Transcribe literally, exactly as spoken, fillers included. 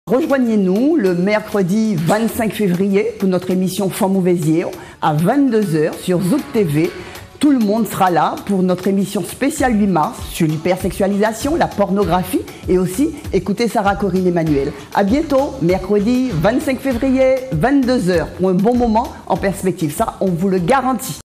Rejoignez-nous le mercredi vingt-cinq février pour notre émission Femmes Mauvaisier à vingt-deux heures sur Zouk T V. Tout le monde sera là pour notre émission spéciale huit mars sur l'hypersexualisation, la pornographie et aussi écouter Sarah Corinne Emmanuel. À bientôt, mercredi vingt-cinq février, vingt-deux heures pour un bon moment en perspective. Ça, on vous le garantit.